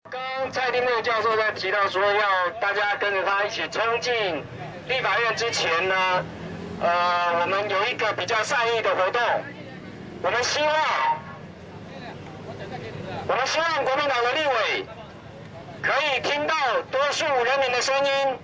刚蔡丁内教授在提到说要大家跟着他一起冲进立法院之前呢，我们有一个比较善意的活动，我们希望国民党的立委可以听到多数人民的声音，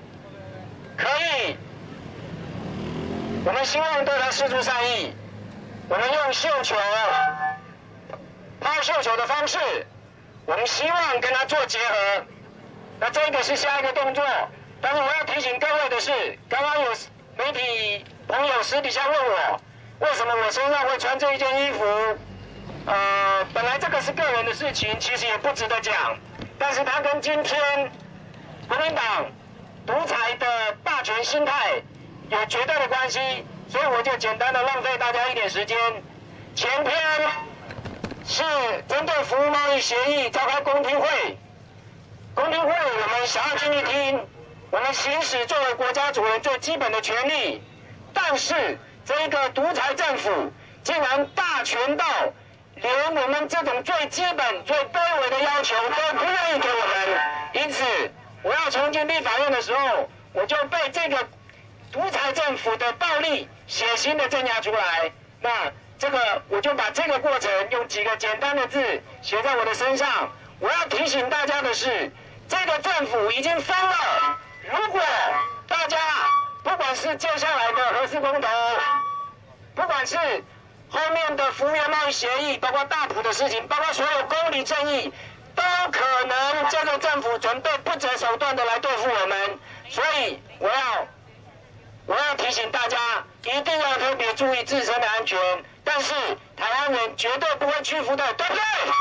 我们希望对他释出善意，我们用绣球、抛绣球的方式。 我们希望跟他做结合，那这个是下一个动作。但是我要提醒各位的是，刚刚有媒体朋友私底下问我，为什么我身上会穿这一件衣服？本来这个是个人的事情，其实也不值得讲。但是它跟今天国民党独裁的霸权心态有绝对的关系，所以我就简单的浪费大家一点时间。前天。 是针对服务贸易协议召开公听会，公听会我们想要进去听，我们行使作为国家主人最基本的权利，但是这个独裁政府竟然大权到连我们这种最基本、最卑微的要求都不愿意给我们，因此我要冲进立法院的时候，我就被这个独裁政府的暴力血腥的镇压出来。那。 这个我就把这个过程用几个简单的字写在我的身上。我要提醒大家的是，这个政府已经疯了。如果大家不管是接下来的核四公投，不管是后面的服务业贸易协议，包括大埔的事情，包括所有公理正义，都可能这个政府准备不择手段的来对付我们。所以我要提醒大家，一定要特别注意自身的安全。 但是台湾人绝对不会屈服的，对不对？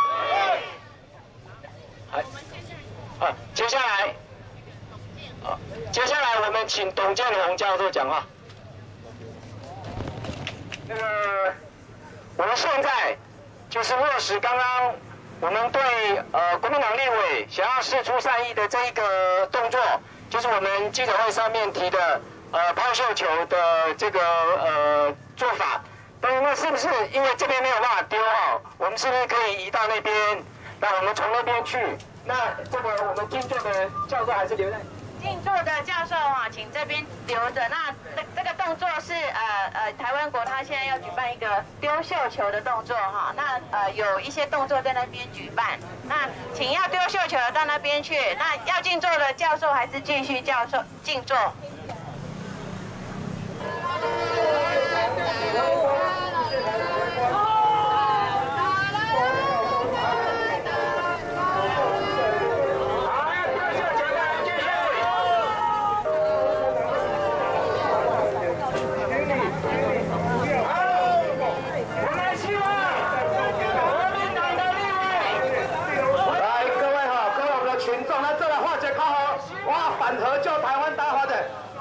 接下来我们请董建宏教授讲话。我们现在就是落实刚刚我们对国民党立委想要释出善意的这一个动作，就是我们记者会上面提的抛绣球的这个做法。 但是那是不是因为这边没有办法丢好，我们是不是可以移到那边？那我们从那边去。那这个我们静坐的教授还是留在？ 静坐的教授啊，请这边留着。那这个动作是台湾国他现在要举办一个丢绣球的动作哈。那有一些动作在那边举办。那请要丢绣球的到那边去。那要静坐的教授还是继续静坐。 反核救台湾大法的，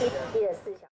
一比一的4小。